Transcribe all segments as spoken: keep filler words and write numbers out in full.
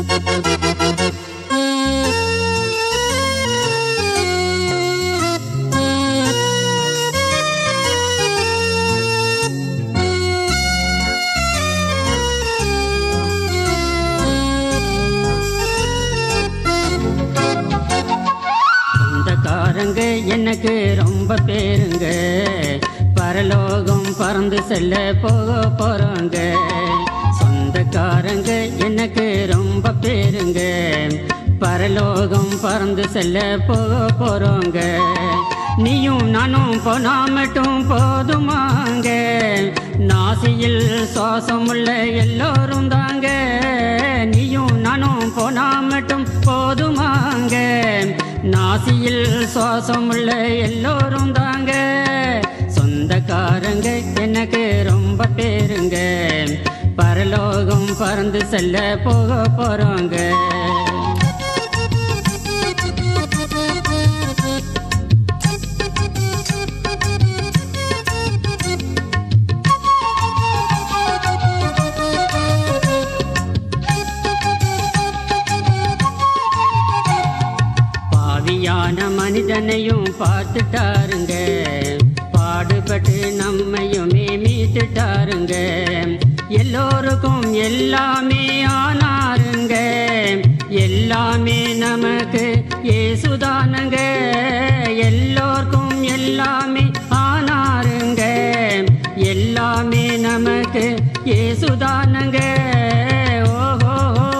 சொந்தக்காரங்க எனக்கு ரொம்ப பேருங்க, பரலோகம் பறந்து செல்ல போக போறாங்க. சொந்தக்காரங்க எனக்கு ரொம்ப பேருங்க, பரலோகம் பறந்து செல்ல போக போறோங்க. நீயும் நானும் போனா மட்டும் போதுமாங்க, நாசியில் சுவாசம் உள்ள எல்லோரும் தாங்க. நீயும் நானும் போனா மட்டும் போதுமாங்க, நாசியில் சுவாசம் உள்ள எல்லோரும் தாங்க. சொந்தக்காரங்க எனக்கு ரொம்ப பேருங்க, பரலோகம் பறந்து செல்ல போக போறோங்க. பாவியான மனிதனையும் பார்த்துட்டாருங்க, பாடுபட்டு நம்மையுமே மீட்டுட்டாருங்க. எல்லோருக்கும் எல்லாமே ஆனாருங்க, எல்லாமே நமக்கு இயேசுதானுங்க. எல்லோருக்கும் எல்லாமே ஆனாருங்க, எல்லாமே நமக்கு இயேசுதானுங்க. ஓஹோ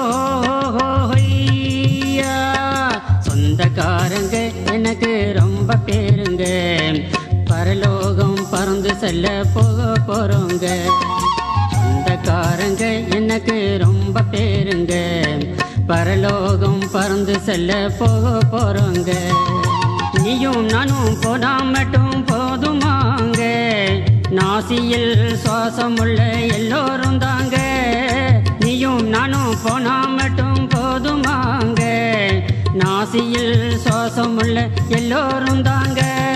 ஐயா, சொந்தக்காரங்க எனக்கு ரொம்ப பேருங்க, பரலோகம் பறந்து செல்ல போக போறோங்க. சொந்தக்காரங்க எனக்கு ரொம்ப பேருங்க, பரலோகம் பறந்து செல்ல போக போறோங்க. நீயும் நானும் போனா மட்டும் போதுமாங்க, நாசியில் சுவாசம் உள்ள எல்லோரும் தாங்க. நீயும் நானும் போனா மட்டும் போதுமாங்க, நாசியில் சுவாசம் உள்ள எல்லோரும் தாங்க.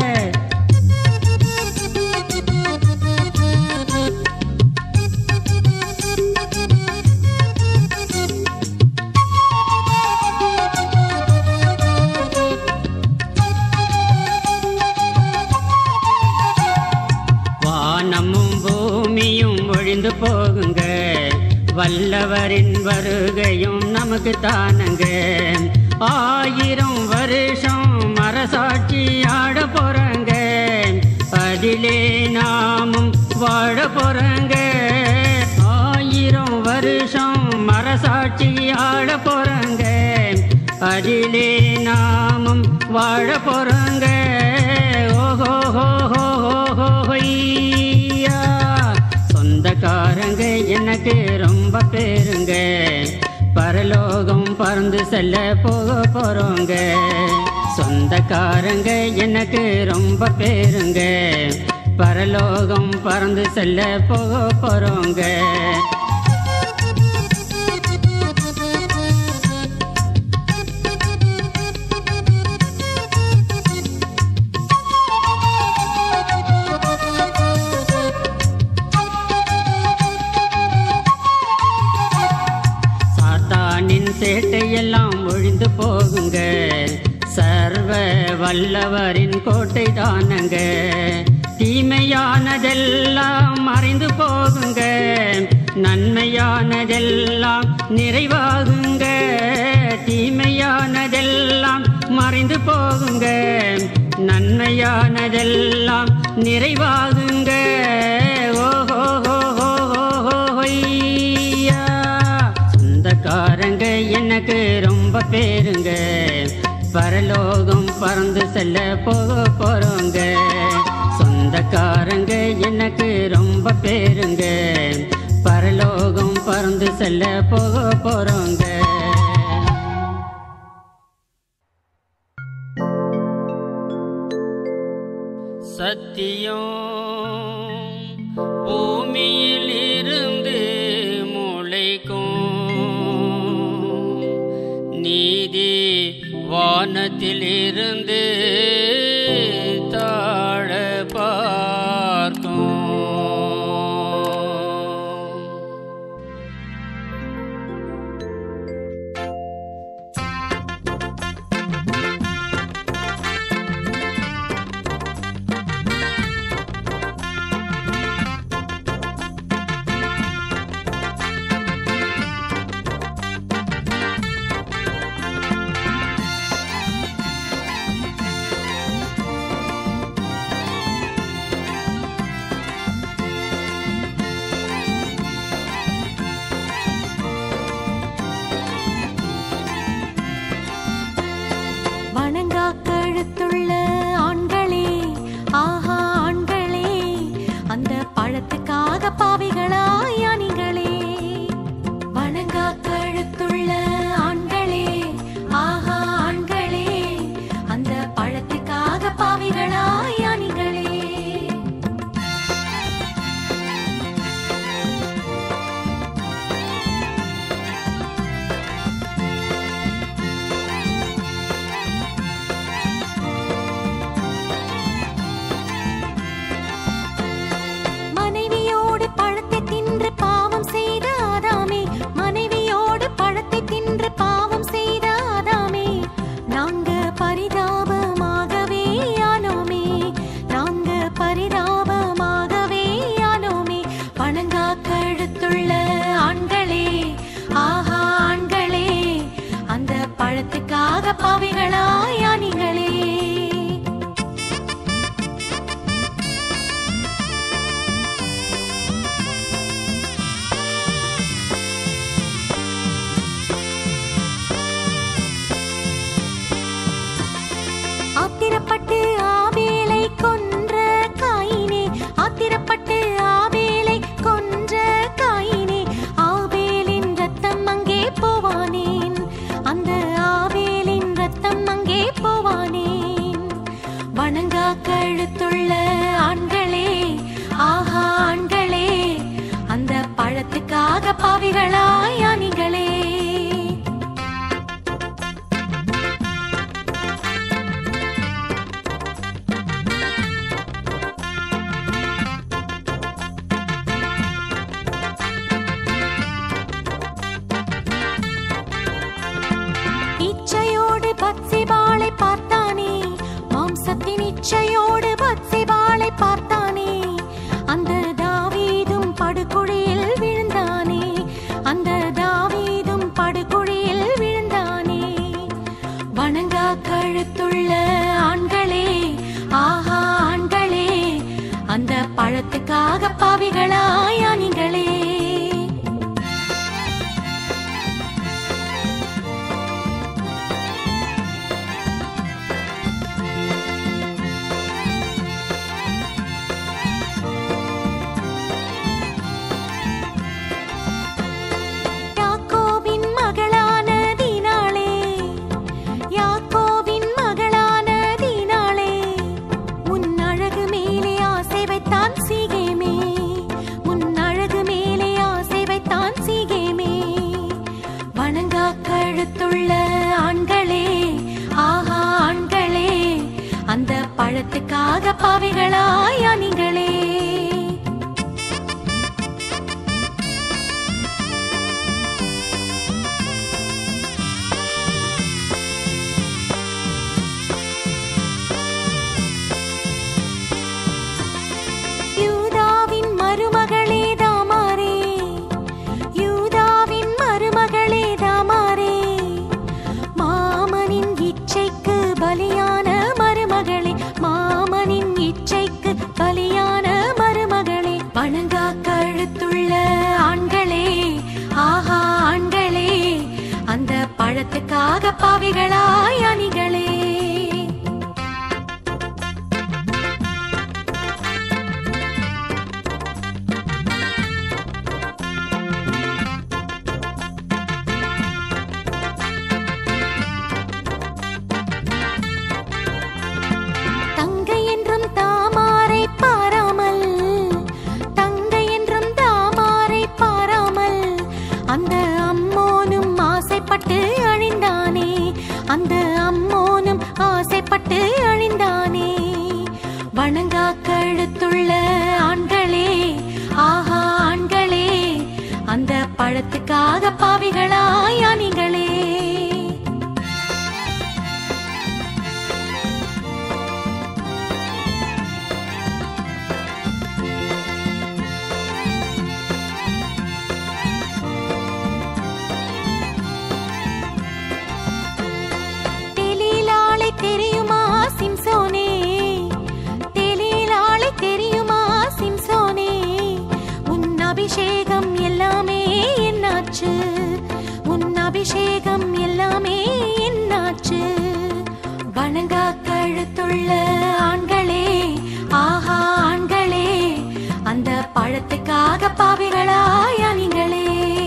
வானமும் பூமியும் ஒழிந்து போகுங்க, வல்லவரின் வருகையும் நமக்கு தானங்க. ஆயிரம் வருஷம் மரசாட்சி ஆட போறங்க, அதிலே நாமும் வாழ போறங்க. ஆயிரம் வருஷம் மரசாட்சி ஆட போறங்க, அதிலே நாமும் வாழ போறங்க. ஓஹோ ஐயா, சொந்தக்காரங்க எனக்கு ரொம்ப பேருங்க, பரலோகம் பறந்து செல்ல போக போறோங்க. சொந்தக்காரங்க எனக்கு ரொம்ப பேருங்க, பரலோகம் பறந்து செல்ல போக போறோங்க. சேட்டையெல்லாம் ஒழிந்து போகுங்க, சர்வ வல்லவரின் கோட்டை தானங்க. தீமையானதெல்லாம் மறைந்து போகுங்க, நன்மையானதெல்லாம் நிறைவாகுங்க. தீமையானதெல்லாம் மறைந்து போகுங்க, நன்மையானதெல்லாம் நிறைவாகுங்க. ஓஹோ ஐயா, சொந்தக்காரங்க எனக்கு ரொம்ப பேருங்க, பரலோகம் பறந்து செல்ல போக போறோங்க. சொந்தக்காரங்க எனக்கு ரொம்ப பேருங்க, பரலோகம் பறந்து செல்ல போக போறோங்க. சத்தியம் பூமியில் இருந்து முளைக்கும், நீதி வானத்திலிருந்து தாழ பார்க்கும். பழத்துக்காக பாவிகளாயா நீங்களே. ஆத்திரப்பட்டு ஆபேலை கொன்ற காயினே, ஆத்திரப்பட்டு ஆபேலை கொன்ற காயினே, ஆபேலின் ரத்தம் அங்கே போவானேன், அந்த ஆபேலின் ரத்தம் அங்கே போவானேன். வணங்கா கழுத்துள்ள ஆண்களே, ஆஹா ஆண்களே, அந்த பழத்துக்காக பாவிகளாயா நீங்களே. இச்சையோடு பத்சேபாளை பார்த்தானே, மாம்சத்தின் இச்சையோடு பத்சேபாளை பார்த்தானே, அந்த தாவீதும் படுகுழியில் விழுந்தானே, அந்த தாவீதும் படுகுழியில் விழுந்தானே. வணங்கா கழுத்துள்ள ஆண்களே, ஆஹா ஆண்களே, அந்த பழத்துக்காக பாவிகளாயா நீங்களே. கழுத்துள்ள ஆண்களே, ஆஹா ஆண்களே, அந்த பழத்துக்காக பாவிகளாயா நீங்களே. யூதாவின் மருமகளே தாமாரே, யூதாவின் மருமகளே தாமாரே, மாமனின் இச்சைக்கு பலியான மருமகளே, மாமனின் இச்சைக்கு பலியான மருமகளே. வணங்கா கழுத்துள்ள ஆண்களே, ஆஹா ஆண்களே, அந்த பழத்துக்காக பாவிகளாயா நீங்களே. தங்கை என்றும் தாமாரை பாராமல், தங்கை என்றும் தாமாரை பாராமல், அந்த அம்மோனும் ஆசைப்பட்டு அழிந்தானே, அந்த அம்மோனும் ஆசைப்பட்டு அழிந்தானே. வணங்கா கழுத்துள்ள ஆண்களே, ஆஹா ஆண்களே, அந்த பழத்துக்காக பாவிகளாயா நீங்களே. தெலீலாளை தெரியுமா சிம்சோனே, தெலீலாளை தெரியுமா சிம்சோனே, உன் அபிஷேகம் எல்லாமே என்னாச்சு, உன் அபிஷேகம் எல்லாமே என்னாச்சு. வணங்கா கழுத்துள்ள ஆண்களே, ஆஹா ஆண்களே, அந்த பழத்துக்காக பாவிகளாயா நீங்களே.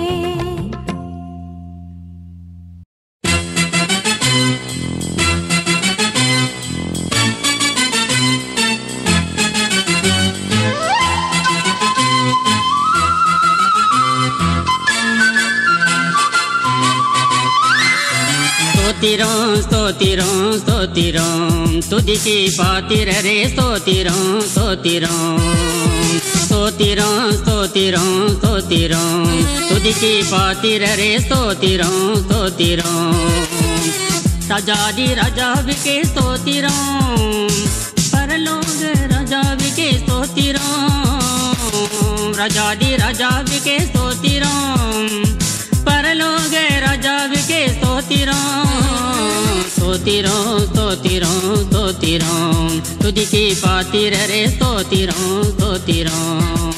स्तोतिरं स्तोतिरं स्तोतिरं तुदिकी पातिर रे स्तोतिरं स्तोतिरं स्तोतिरं स्तोतिरं स्तोतिरं तुदिकी पातिर रे स्तोतिरं स्तोतिरं राजादि राजा विके स्तोतिरं परलोक राजा विके स्तोतिरं राजादि राजा विके स्तोतिरं परलोक राजा विके स्तोतिरं स्तोத்திரம் स्तोத்திரம் स्तोத்திரம் துதிக்கு பாத்திரரே स्तोத்திரம் स्तोத்திரம்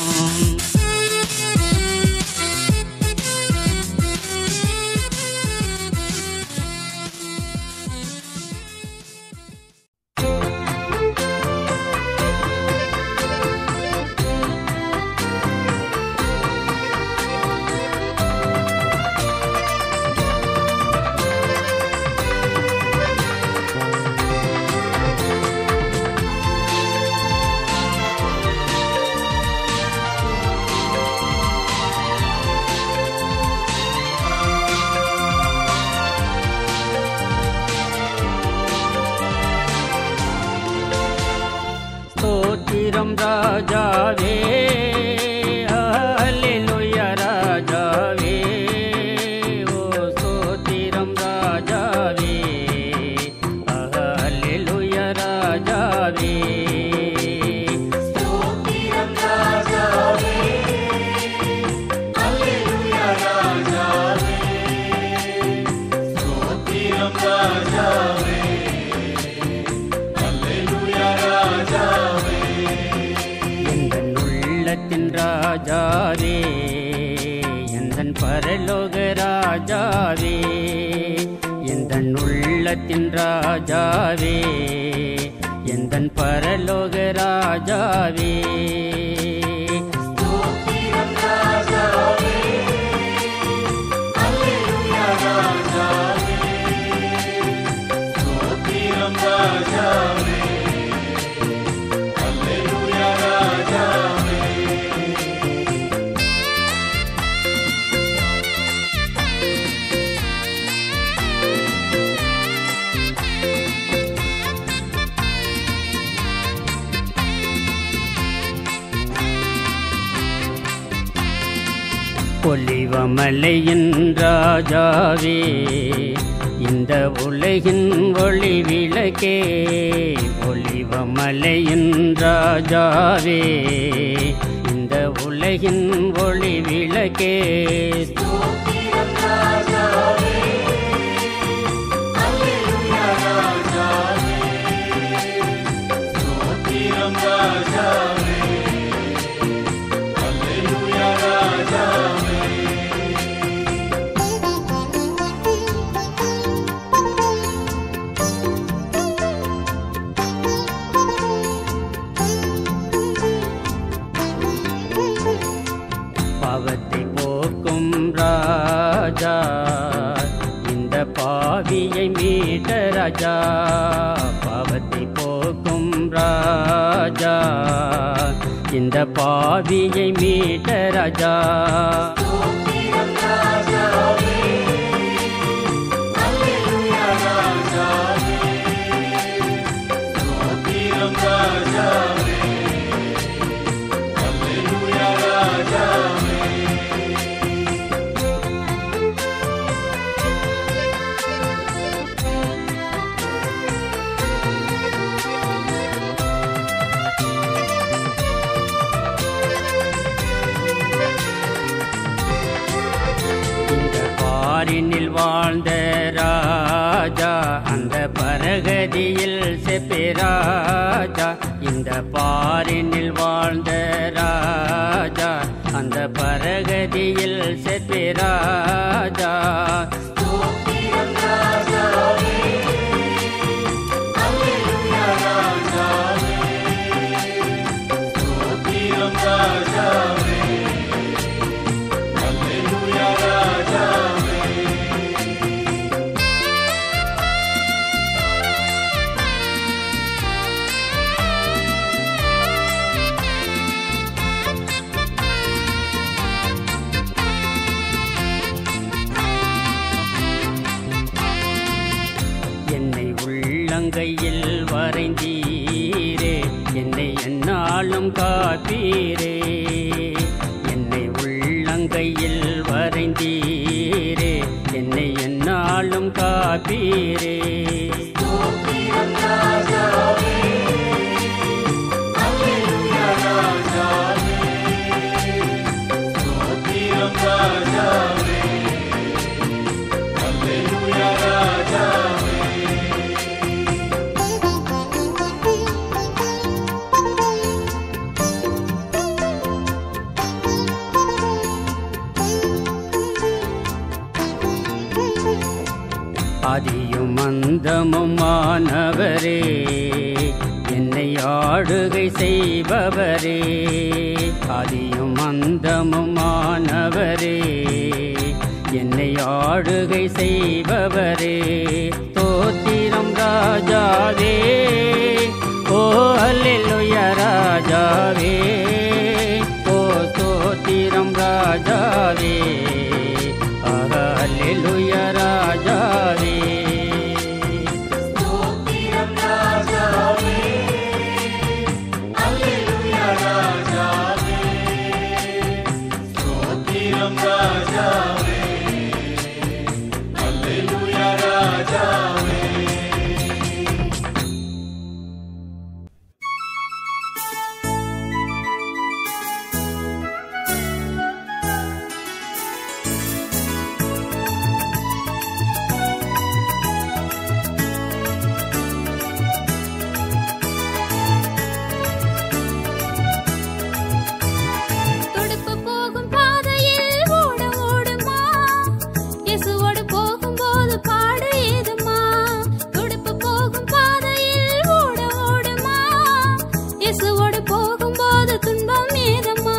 स्तोத்திரம் ராஜாவே ஹல்லேலூயா ராஜாவே ஓ स्तोத்திரம் ராஜாவே ஹல்லேலூயா ராஜாவே स्तोத்திரம் ராஜாவே ஹல்லேலூயா ராஜாவே स्तोத்திரம் ராஜாவே ராஜாவே எந்தன் பரலோக ராஜாவே எந்தன் உள்ளத்தின் ராஜாவே எந்தன் பரலோக ராஜாவே स्तोத்திரம் ராஜாவே ஹல்லேலூயா ராஜாவே स्तोத்திரம் ராஜாவே ஹல்லேலூயா ராஜாவே ஒலிவமலையின் ராஜாவே இந்த உலகின் ஒளி விளக்கே ஒலிவமலையின் ராஜாவே இந்த உலகின் ஒளி விளக்கே स्तोத்திரம் ராஜாவே ஹல்லேலூயா ராஜாவே स्तोத்திரம் ராஜாவே ஹல்லேலூயா ராஜாவே பாவத்தை போக்கும் ராஜா இந்த பாவியை மீட்ட ராஜா பாவத்தை போக்கும் ராஜா இந்த பாவியை மீட்ட ராஜா स्तोத்திரம் ராஜாவே ஹல்லேலூயா ராஜாவே स्तोத்திரம் ராஜாவே ஹல்லேலூயா ராஜாவே பாரினில் வாழ்ந்த ராஜா அந்த பரகதியில் செப்பிராஜா இந்த பாரினில் வாழ்ந்த ராஜா அந்த பரகதியில் செப்பிராஜா स्तोத்திரம் ராஜாவே ஹல்லேலூயா ராஜாவே स्तोத்திரம் ராஜாவே ஹல்லேலூயா ராஜாவே என்னை உள்ளங்கையில் வரைந்தீரே என்னை எந்நாளும் காப்பீரே என்னை உள்ளங்கையில் வரைந்தீரே என்னை எந்நாளும் காப்பீரே स्तोத்திரம் ராஜாவே ஹல்லேலூயா ராஜாவே स्तोத்திரம் ராஜாவே ஹல்லேலூயா ராஜாவே ஆதியும் அந்தமுமானவரே, என்னை ஆளுகை செய்பவரே. ஆதியும் அந்தமுமானவரே, என்னை ஆளுகை செய்பவரே. ஸ்தோத்திரம் ராஜாவே, ஓ அல்லேலூயா ராஜாவே, ஓ ஸ்தோத்திரம் ராஜாவே, ஆக அல்லேலூயா ராஜாவே. ஸ்தோத்திரம் ராஜாவே, அல்லேலூயா ராஜாவே, ஸ்தோத்திரம் ராஜாவே, அல்லேலூயா ராஜாவே. துடுப்பு போகும் பாதையில் ஓட ஓடுமா, இயேசுவோடு போகும்போது பாடு ஏதுமா. துடுப்பு போகும் பாதையில் ஓட ஓடுமா, இயேசுவோடு போகும்போது துன்பம் ஏதம்மா.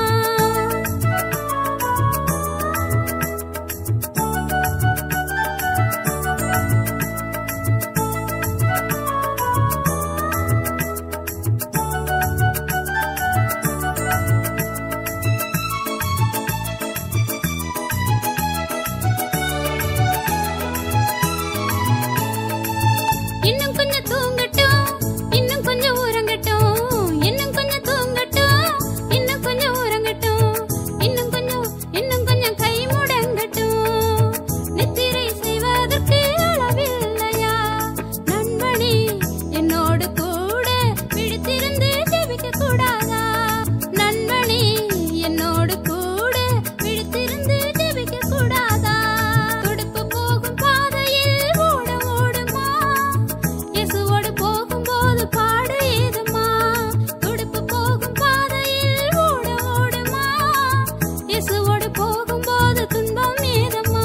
இன்னும் கொஞ்சம் தூங்கட்டும், இன்னும் கொஞ்சம் உறங்கட்டும், இன்னும் கொஞ்சம் தூங்கட்டும், இன்னும் கொஞ்சம் உறங்கட்டும், இன்னும் கொஞ்சம் இன்னும் கொஞ்சம் கை முடங்கட்டும். நித்திரை செய்வதற்கு அளவில்லையா நண்பனே, என்னோடு கூட விழித்திருந்து ஜெபிக்க கூடாதா. நண்பனே, என்னோடு கூட விழித்திருந்து ஜெபிக்க கூடாதா. துடுப்பு போகும் பாதையில் ஓட ஓடுமா, இயேசுவோடு போகும்போது பாடு ஏதுமா. துடுப்பு போகும் பாதையில் ஓட ஓடுமா, இயேசுவோடு போகும்போது துன்பம் ஏதம்மா.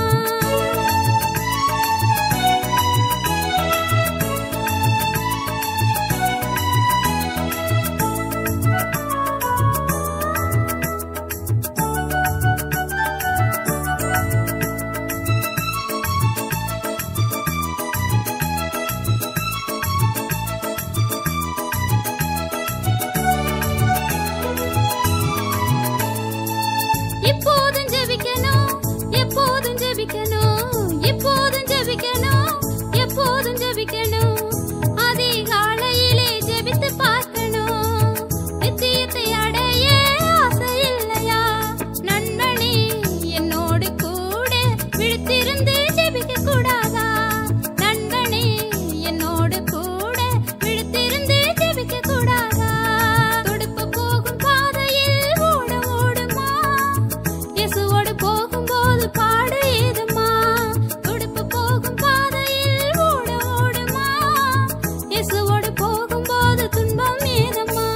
இப்போதும் ஜெபிக்கணும், எப்போதும் ஜெபிக்கணும், இப்போதும் ஜெபிக்கணும், எப்போதும் ஜெபிக்கணும். அதிகாலையிலே ஜெபித்து பார்க்கணும். நித்தியத்தை அடைய ஆசை இல்லையா நண்பனே, என்னோடு கூட விழித்திருந்து ஜெபிக்க கூடாதா. நண்பனே, என்னோடு கூட விழித்திருந்து ஜெபிக்க கூடாதா. துடுப்பு போகும் பாதையில் ஓட ஓடுமா, இயேசுவோடு போகும்போது பாடு ஏதுமா. துடுப்பு போகும் பாதையில் ஓட ஓடுமா, இயேசுவோடு போகும்போது துன்பம் ஏதம்மா.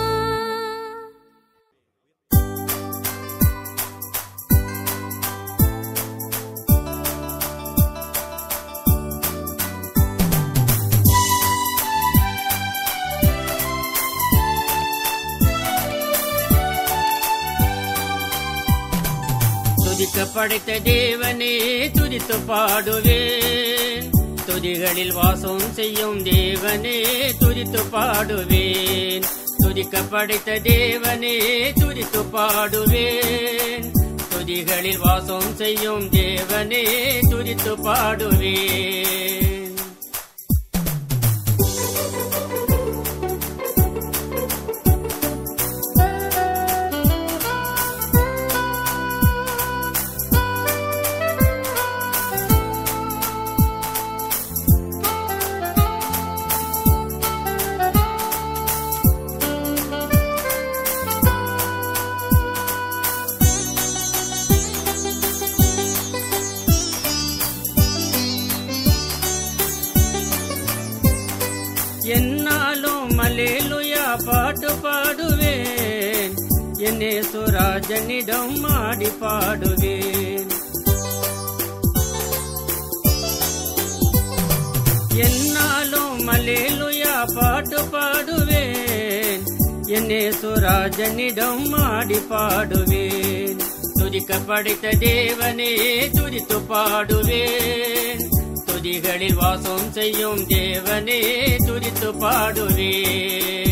துதிக்க படைத்த தேவனே, துதித்து பாடுவேன். துதிகளில் வாசம் செய்யும் தேவனே, துதித்து பாடுவேன். துதிக்க படைத்த தேவனே, துதித்து பாடுவேன். துதிகளில் வாசம் செய்யும் தேவனே, துதித்து பாடுவேன். என்னாலும் அல்லேலூயா பாட்டு பாடுவேன். என் இயேசுராஜனிடம் ஆடி பாடுவேன். என்னாலும் அல்லேலூயா பாட்டு பாடுவேன், என்னேசுராஜனிடம் ஆடி பாடுவேன். துதிக்க படைத்த தேவனே துதித்து பாடுவேன், துதிகளில் வாசம் செய்யும் தேவனே துதித்து பாடுவேன்.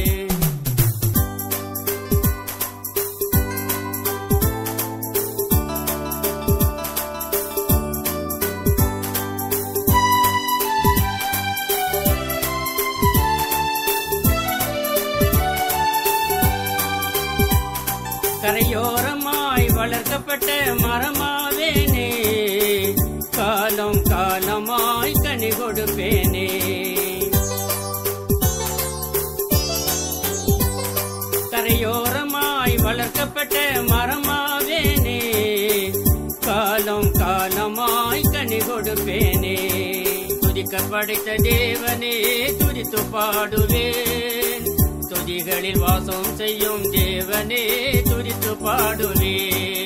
கரையோரமாய் வளர்க்கப்பட்ட மரமாவேனே, காலம் காலமாய் கனி கொடுப்பேனே. கரையோரமாய் வளர்க்கப்பட்ட மரமாவேனே, காலம் காலமாய் கனி கொடுப்பேனே. துதிக்க படைத்த தேவனே துதித்து பாடுவேன், துதிகளில் வாசம் செய்யும் தேவனே துதித்து பாடுவேன்.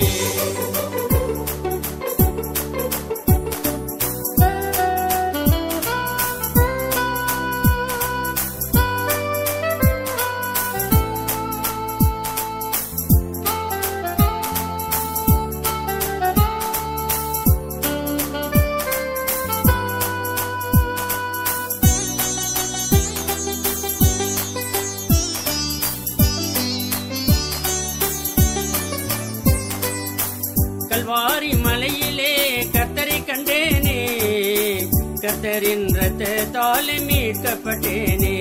கல்வாரி மலையிலே கர்த்தரை கண்டேனே, கர்த்தரின் இரத்தத்தாலே மீட்கப்பட்டேனே.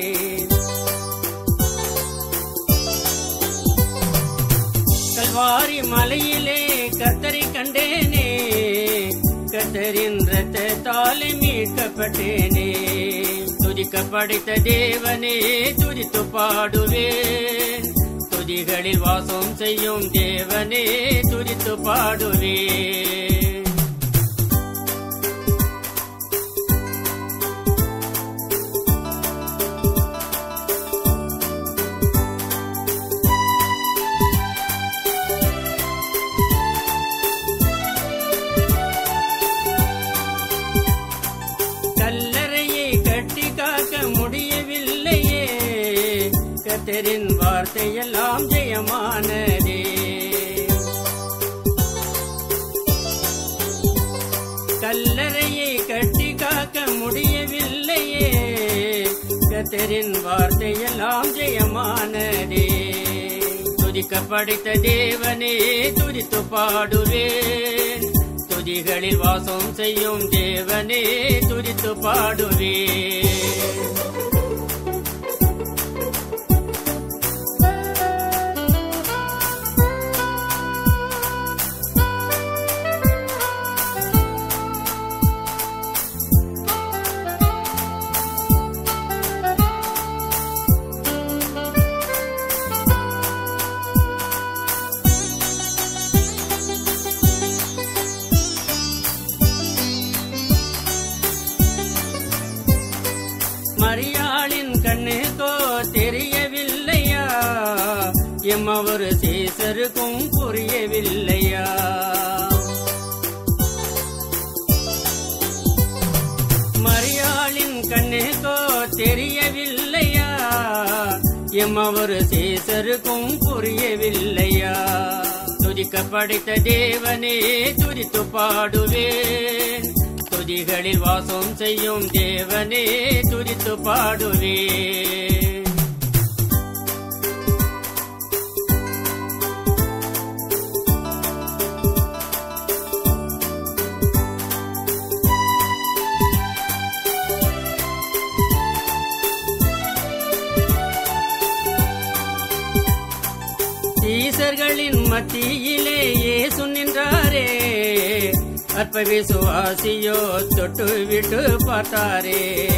கல்வாரி மலையிலே கர்த்தரை கண்டேனே, கர்த்தரின் இரத்தத்தாலே மீட்கப்பட்டேனே. துதிக்க படைத்த தேவனே துதித்து பாடுவேன், துதிகளில் வாசம் செய்யும் தேவனே துதித்து பாடுவேன். கல்லறையை கட்டி காக்க முடியவில்லையே, கர்த்தரின் வார்த்தையெல்லாம் ஜெயமானதே. கல்லறையை கட்டி காக்க முடியவில்லையே, கர்த்தரின் வார்த்தையெல்லாம் ஜெயமானதே. துதிக்க படைத்த தேவனே துதித்து பாடுவேன், துதிகளில் வாசம் செய்யும் தேவனே துதித்து பாடுவேன். மரியாளின் கண்ணுக்கோ தெரியவில்லையா, எம்மவர் சீசருக்கும் புரியவில்லையா. மரியாளின் கண்ணுக்கோ தெரியவில்லையா, எம்மவர் சீசருக்கும் புரியவில்லையா. துதிக்க படைத்த தேவனே துதித்து பாடுவேன், துதிகளில் வாசம் செய்யும் தேவனே துதித்து பாடுவேன். சீசர்களின் மத்தியிலே இயேசு நின்றாரே, அற்ப விசுவாசியோ தொட்டு விட்டு பார்த்தாரே.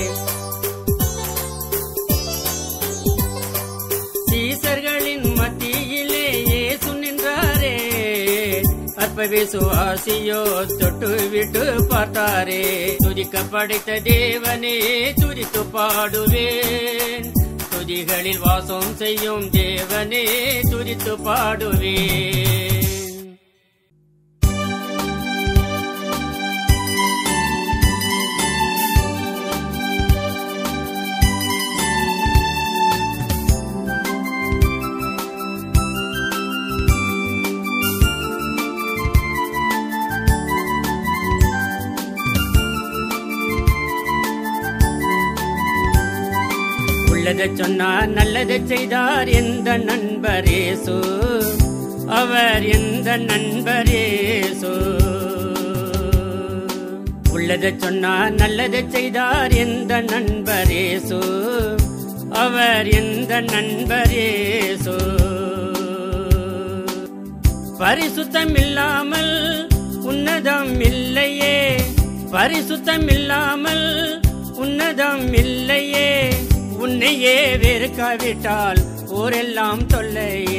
சீசர்களின் மத்தியிலே இயேசு நின்றாரே, அற்ப விசுவாசியோ தொட்டு விட்டு பார்த்தாரே. துதிக்க படைத்த தேவனே துதித்து பாடுவேன், துதிகளில் வாசம் செய்யும் தேவனே துதித்து பாடுவேன். உள்ளதை சொன்னார் நல்லதை செய்தார் எந்த நண்பரேசு அவர் எந்த நண்பரேசு உள்ளதை சொன்னார் நல்லதை செய்தார் எந்த நண்பரேசு அவர் எந்த நண்பரேசு பரிசுத்தம் இல்லாமல் உன்னதம் இல்லையே பரிசுத்தம் இல்லாமல் உன்னதம் இல்லையே உன்னையே வெறுக்காவிட்டால் ஊரெல்லாம் தொல்லையே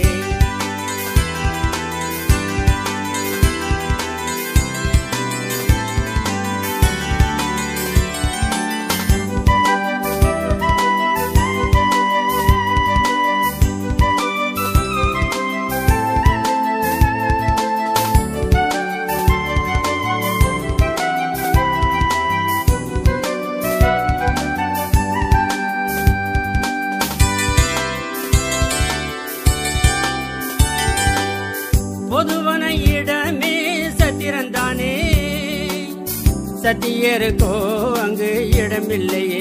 பொதுவன இடமே சத்திரந்தானே சத்தியருக்கோ அங்கு இடமில்லையே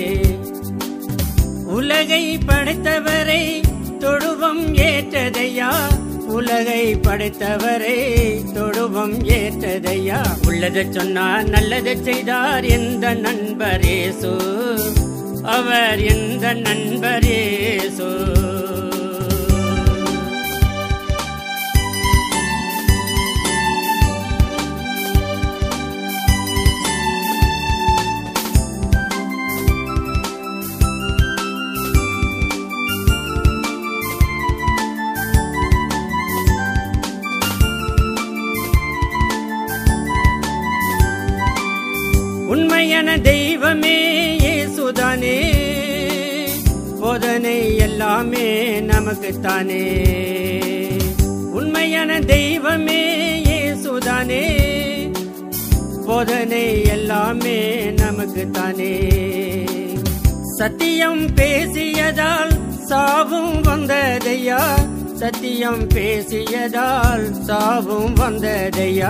உலகை படைத்தவரை தொழுவம் ஏற்றதையா உலகை படைத்தவரை தொழுவம் ஏற்றதையா உள்ளதை சொன்னார் நல்லதை செய்தார் எந்த நண்பரேசு அவர் எந்த நண்பரேசு உண்மையான தெய்வமே இயேசுதானே போதனை எல்லாமே நமக்குத்தானே உண்மையான தெய்வமே இயேசுதானே போதனை எல்லாமே நமக்குத்தானே சத்தியம் பேசியதால் சாவும் வந்ததையா சத்தியம் பேசியதால் சாவும் வந்ததையா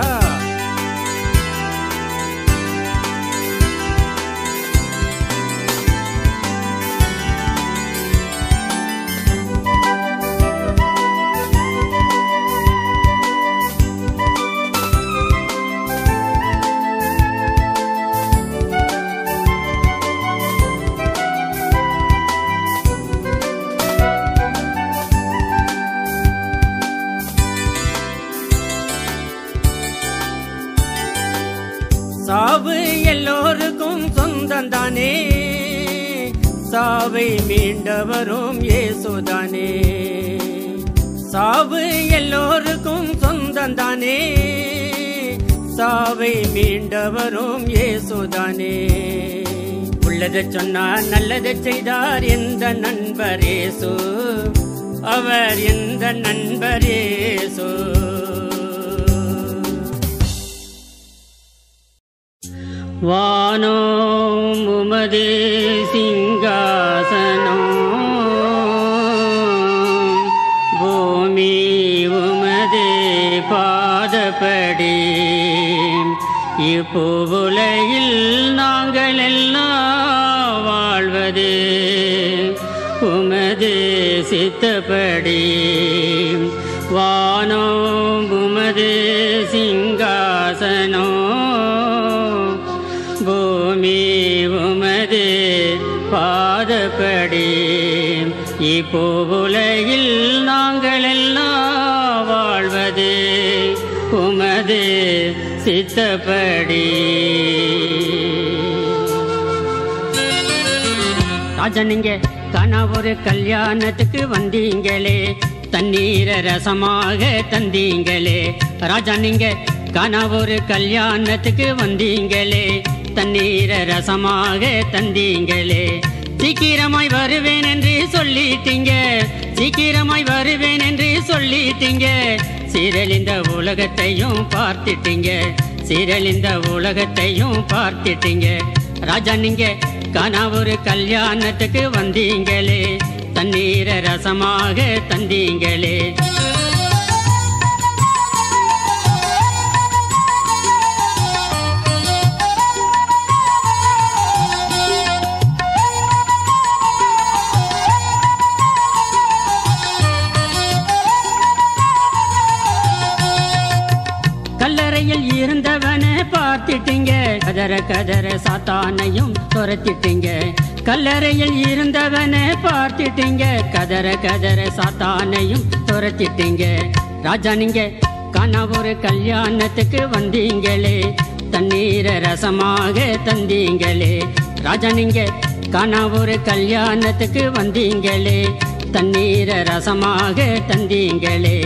சாவு எல்லோருக்கும் சொந்தந்தானே சாவை மீண்டவரும் இயேசுதானே சாவு எல்லோருக்கும் சொந்தந்தானே சாவை மீண்டவரும் இயேசுதானே உள்ளதை சொன்னார் நல்லதை செய்தார் எந்த நண்பரேசு அவர் எந்த நண்பரேசு வானோம் உமதே சிங்காசனம் பூமி உமதே பாதப்படி இப்பூவுலகில் நாங்கள் எல்லாம் வாழ்வது உமதே சித்தப்படி வானோம் உமதே சிங்காசனம் பூமி உமதே பாதப்படி இப்பூவுலகில் நாங்கள் எல்லாம் வாழ்வது உமதே சித்தப்படி ராஜா நீங்க காணா ஒரு கல்யாணத்துக்கு வந்தீங்களே தண்ணீர ரசமாக தந்தீங்களே ராஜா நீங்க காணா ஒரு கல்யாணத்துக்கு வந்தீங்களே தண்ணீர ரசமாக தந்தீங்களே சீக்கிரமாய் வருவேன் என்று சொல்லிட்டீங்க சீக்கிரமாய் வருவேன் என்று சொல்லிட்டீங்க சீரழிந்த உலகத்தையும் பார்த்துட்டீங்க சீரழிந்த உலகத்தையும் பார்த்துட்டீங்க ராஜா நீங்க காணா ஒரு கல்யாணத்துக்கு வந்தீங்களே தண்ணீர ரசமாக தந்தீங்களே கதற கதற சாத்தானையும் துரத்திட்டீங்க. கல்லறையில் இருந்தவனை பார்த்துட்டீங்க. கதற கதற சாத்தானையும் துரத்திட்டீங்க. ராஜா நீங்க காணா ஒரு கல்யாணத்துக்கு வந்தீங்களே, தண்ணீர ரசமாக தந்தீங்களே. ராஜா நீங்க காணா ஒரு கல்யாணத்துக்கு வந்தீங்களே, தண்ணீர ரசமாக தந்தீங்களே.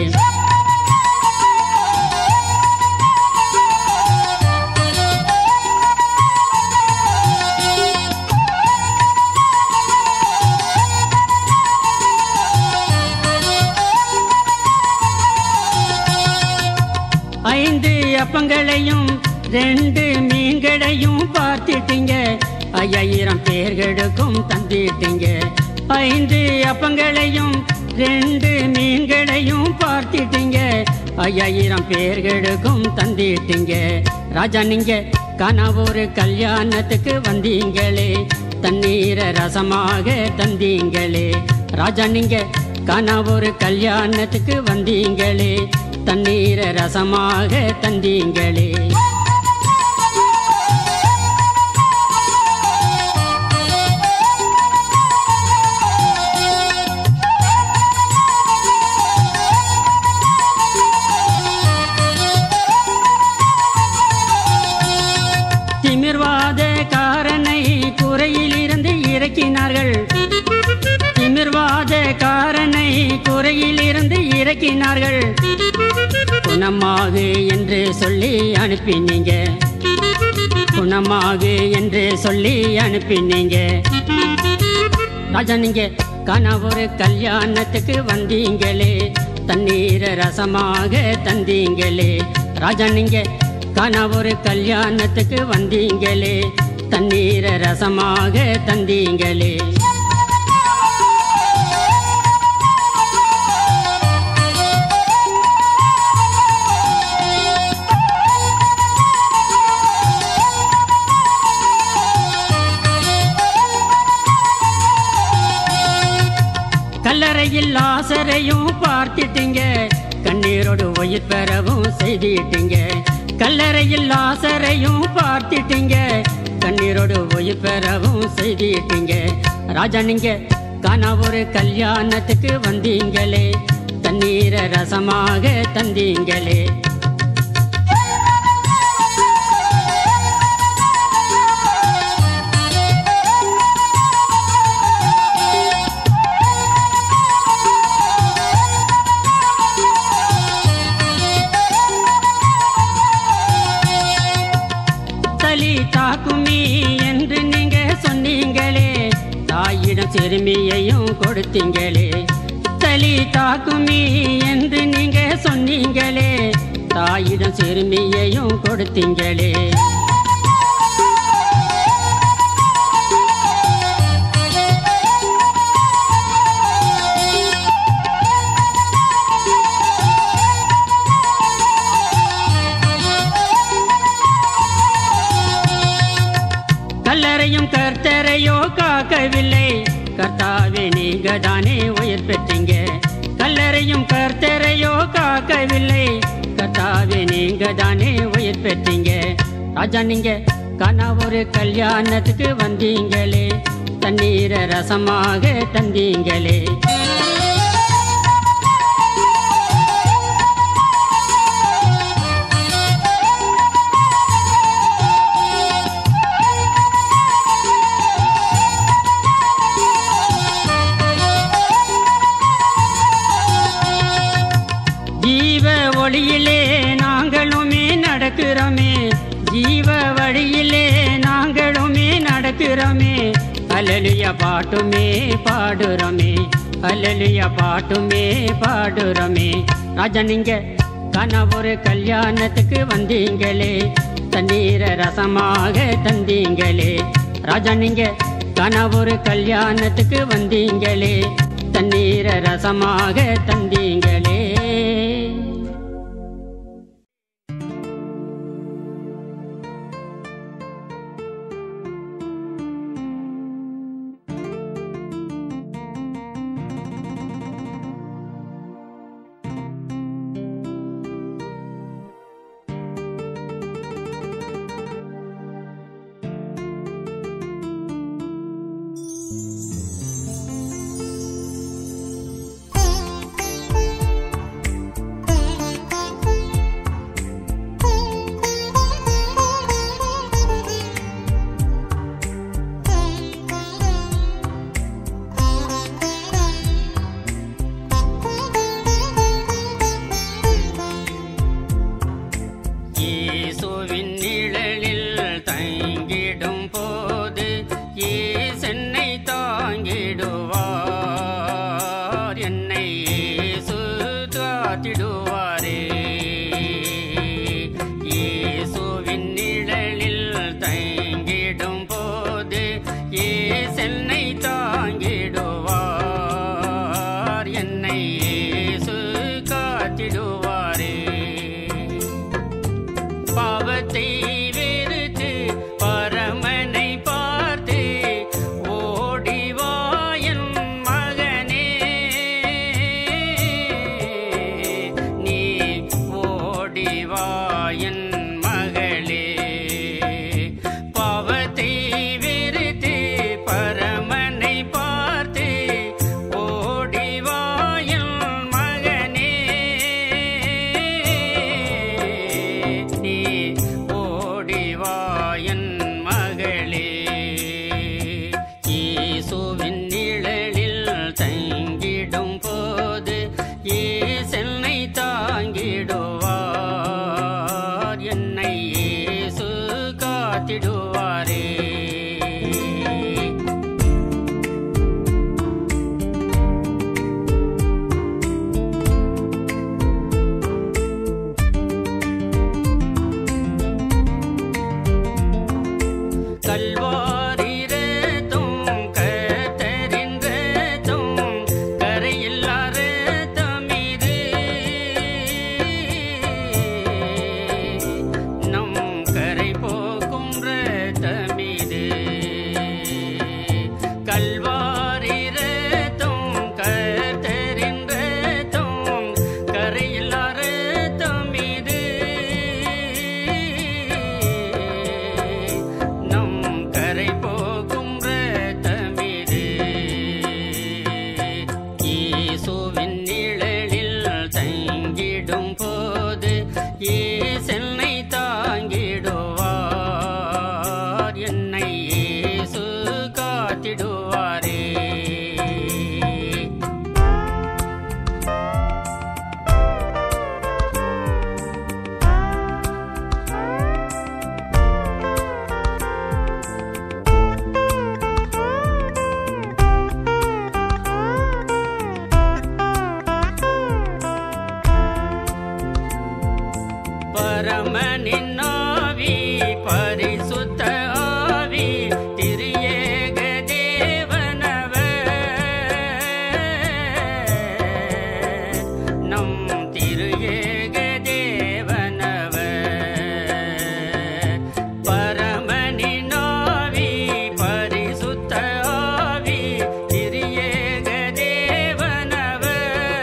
ஐந்து அப்பங்களையும் ரெண்டு மீன்களையும் பார்த்துட்டீங்க. ஐயாயிரம் பேர்களுக்கும் தந்திட்டீங்க. ஐந்து அப்பங்களையும் ரெண்டு மீன்களையும் பார்த்துட்டீங்க. ஐயாயிரம் பேர்களுக்கும் தந்திட்டீங்க. ராஜா நீங்க காணா ஒரு கல்யாணத்துக்கு வந்தீங்களே, தண்ணீர ரசமாக தந்தீங்களே. ராஜா நீங்க காணா ஒரு கல்யாணத்துக்கு வந்தீங்களே, தண்ணீர ரசமாக தந்தீங்களே. திமிர்வாத காரனை குறையிலிருந்து இறக்கினார்கள். திமிர்வாத காரனை குறையிலிருந்து இறக்கினார்கள். குணமாகு என்று சொல்லி அனுப்பினீங்க. குணமாகு என்று சொல்லி அனுப்பினீங்க. ராஜா நீங்க காணா ஒரு கல்யாணத்துக்கு வந்தீங்களே, தண்ணீர ரசமாக தந்தீங்களே. ராஜா நீங்க காணா ஒரு கல்யாணத்துக்கு வந்தீங்களே, தண்ணீர ரசமாக தந்தீங்களே. கல்லறையில் லாசரையும் பார்த்துட்டீங்க. கண்ணீரோடு உயிர் பெறவும் செய்திட்டீங்க. கல்லறையில் லாசரையும் பார்த்துட்டீங்க. கண்ணீரோடு உயிர் பெறவும் செய்திட்டீங்க. ராஜா நீங்க காணா ஒரு கல்யாணத்துக்கு வந்தீங்களே, தண்ணீர ரசமாக தந்தீங்களே. தாக்குமி என்று நீங்க சொன்னீங்களே, தாயிடம் சிறுமியையும் கொடுத்தீங்களே. தலி தாக்குமி என்று நீங்க சொன்னீங்களே, தாயிடம் சிறுமியையும் கொடுத்தீங்களே. கல்லறையும் கர்த்தரையோ காக்கவில்லை, கர்த்தாவே நீங்க தானே உயிர் பெற்றீங்க. கல்லறையும் கர்த்தரையோ காக்கவில்லை, கர்த்தாவே நீங்க தானே உயிர் பெற்றீங்க. ராஜா நீங்க காணா ஒரு கல்யாணத்துக்கு வந்தீங்களே, தண்ணீர ரசமாக தந்தீங்களே. வழியிலே நாங்களுமே நடக்கிறோமே, ஜீவ வழியிலே நாங்களுமே நடக்கிறோமே. அல்லேலூயா பாட்டுமே பாடுறோமே, அல்லேலூயா பாட்டுமே பாடுறோமே. ராஜா நீங்க காணா ஒரு கல்யாணத்துக்கு வந்தீங்களே, தண்ணீர ரசமாக தந்தீங்களே. ராஜா நீங்க காணா ஒரு கல்யாணத்துக்கு வந்தீங்களே, தண்ணீர ரசமாக தந்தீங்களே. போது ஈசென்னை தாங்கிடுவார், என்னை இயேசு காத்திடுவாரே. இயேசுவின் நிழலில் தங்கிடும் போது ஈசென்னை தாங்கிடுவார், என்னை இயேசு காத்திடுவாரே. பாவத்தை வெறுத்து பரமனை பார்த்து ஓடிவா என் மகனே, நீ ஓடிவா என் மகளே. பாவத்தை வெறுத்து பரமனை பார்த்து ஓடிவா என் மகனே, நீ ஓடிவா என் மகளே. இயேசுவின் நிழலில் தங்கிடும் போது ஈசென்னை தாங்கிடுவார், என்னை இயேசு காத்திடுவாரே. கல்வாரி ரத்தம் கர்த்தரின் ரத்தம், கரையில்லா ரத்தம் இது, நம் கரை போக்கும் ரத்தம் இது. கல்வாரி ரத்தம் கர்த்தரின் ரத்தம், கரையில்லா ரத்தம் இது, நம் கரை போகும் ரத்தமிது. இயேசுவின் நிழலில் தங்கிடும் போது ஈசென்னை தாங்கிடுவார், என்னை இயேசு காத்திடுவாரே. பரமனின் ஆவி பரிசுத்த ஆவி திரியேக தேவனவர், நம் திரியேக தேவனவர். பரமனின் ஆவி பரிசுத்த ஆவி திரியேக தேவனவர்,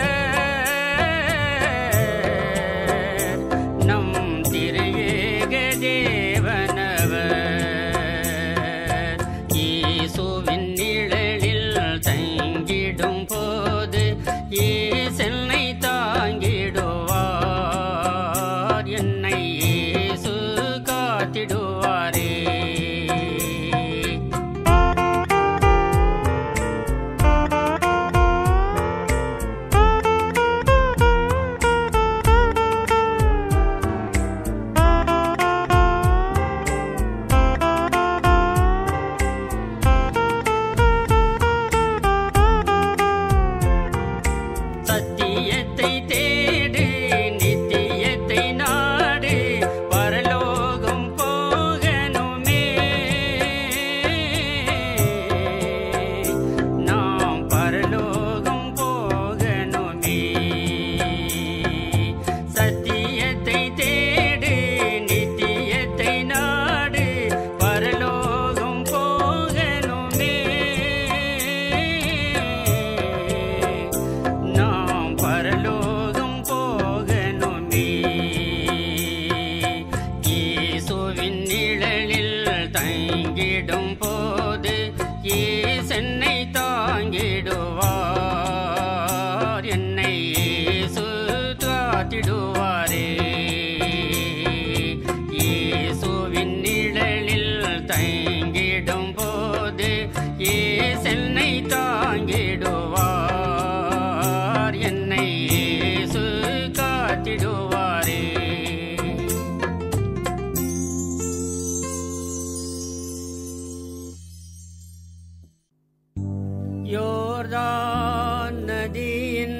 நம் திரியேக தேவனவர். இயேசுவின் நிழலில் தங்கிடும் போது ஈசென்னை தாங்கிடுவார், என்னை இயேசு காத்திடுவாரே. சத்தியத்தை தேடு, நித்தியத்தை நாடு, பரலோகம் போகணுமே, நாம் பரலோகம் போகணுமே. சத்தியத்தை தேடு, நித்தியத்தை நாடு, பரலோகம் போகணுமே, நாம் பரலோகம் போகணுமே. இயேசுவின் நிழலில் தங்கிடும் போது ஈசென்னை தாங்கிடுவார், என்னை இயேசு காத்திடுவாரே. இயேசுவின் நிழலில் தங்கிடும் போது ஈசென்னை தாங்கிடுவார், என்னை இயேசு காத்திடுவாரே. யோர்தான் நதியின்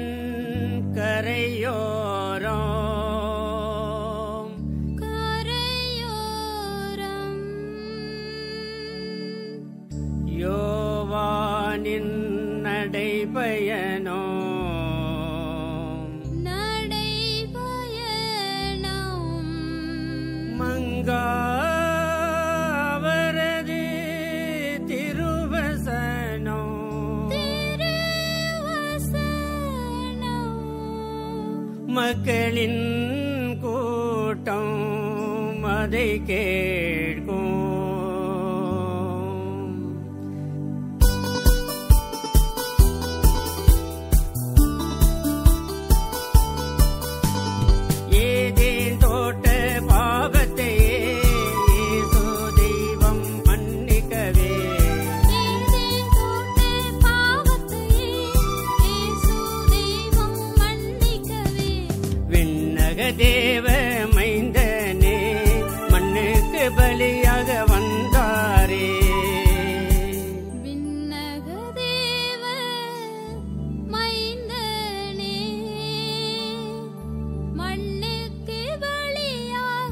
கரையோரம் கரையோரம் யோவானின் நடைபயனோ நடைபயணம் மங்காவரது திருவசனோ திருவசனம் மக்களின் கூட்டம் அதை கேட்கும். ஏதேன் தோட்ட பாவத்தையே இயேசு தெய்வம் மன்னிக்கவே ஏதேன் தோட்ட பாவத்தையே இயேசு தெய்வம் மன்னிக்கவே விண்ணக தேவ மைந்தனே மண்ணுக்கு பலியாக வந்தாரே. விண்ணக தேவ மைந்தனே மண்ணுக்கு பலியாக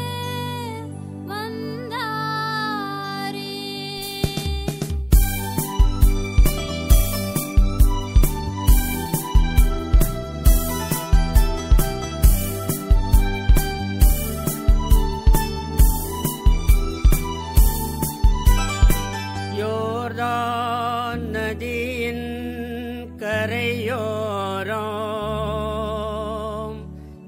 வந்தாரே. யோர்தான் நதியின் கரையோரம்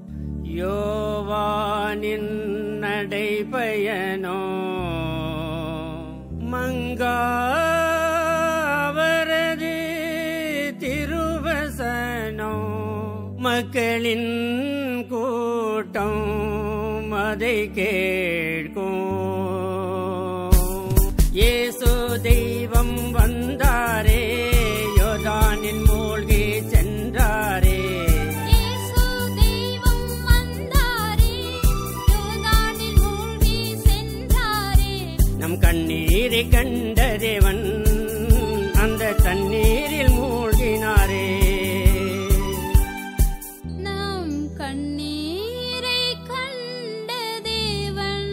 யோவானின் நடைபயனோ மங்காவரது திருவசனோ மக்களின் கூட்டம் அதை கேட்கும். இயேசு தெய்வம் வந்தாரே யோர்தானின் மூழ்கி சென்றாரே. இயேசு தெய்வம் வந்தாரே யோர்தானில் மூழ்கி சென்றாரே. நம் கண்ணீரை கண்ட தேவன் அந்த தண்ணீரில் மூழ்கினாரே. நம் கண்ணீரை கண்ட தேவன்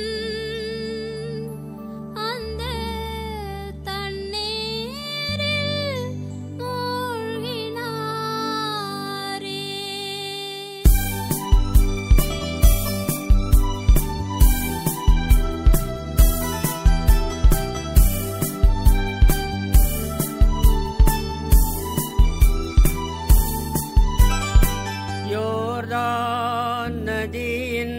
அந்த தண்ணீரில் மூழ்கினாரே. யோர்தான் நதியின்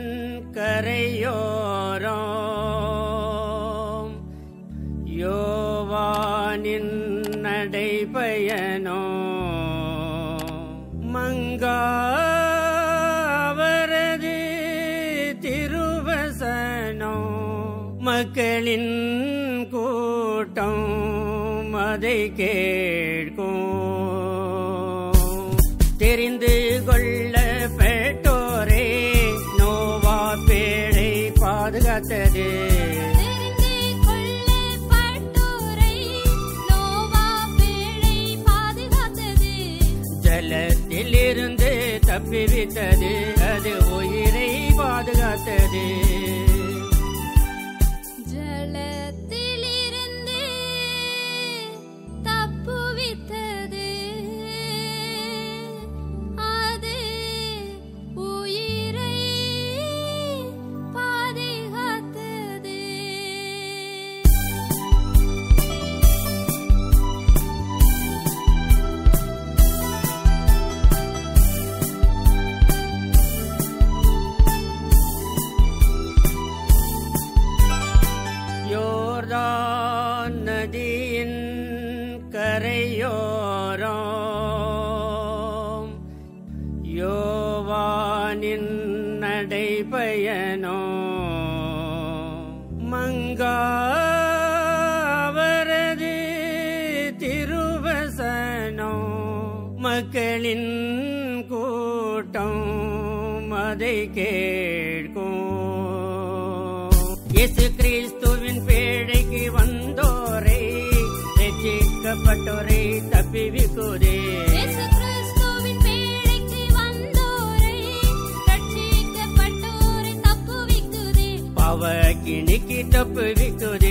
கரையோரம் யோவானின் நடைபயனோ மங்காவரது திருவசனோ மக்களின் கூட்டம் அதை கேட்கும். தெரிந்து கொள்ள பெற்றோரே நோவா பேழை பாதுகாத்தது. தெரிந்து கொள்ளப்பட்டோரை நோவா பேழை பாதுகாத்தது. ஜலத்திலிருந்து தப்பிவித்தது அது உயிரை பாதுகாத்தது. ஜலத்திலிருந்து தப்புவித்தது அது உயிரை பாதுகாத்தது. யோர்தான் நதியின் கரையோரம் யோவானின் நடைபயனோ மங்காவரது திருவசனோ மக்களின் கூட்டம் அதை கேட்கும். இயேசு கிறிஸ்துவின் பேழைக்கு வந்தோரை ரட்சிக்கப்பட்ட ரட்சிக்கப்பட்டோரை தப்பிவிக்குதே. இயேசு கிறிஸ்துவின் வேலைக்கு வந்தோரை ரட்சிக்கப்பட்டோரை தப்புவிக்குதே. பாவக்கினிக்கு தப்புவிக்குதே.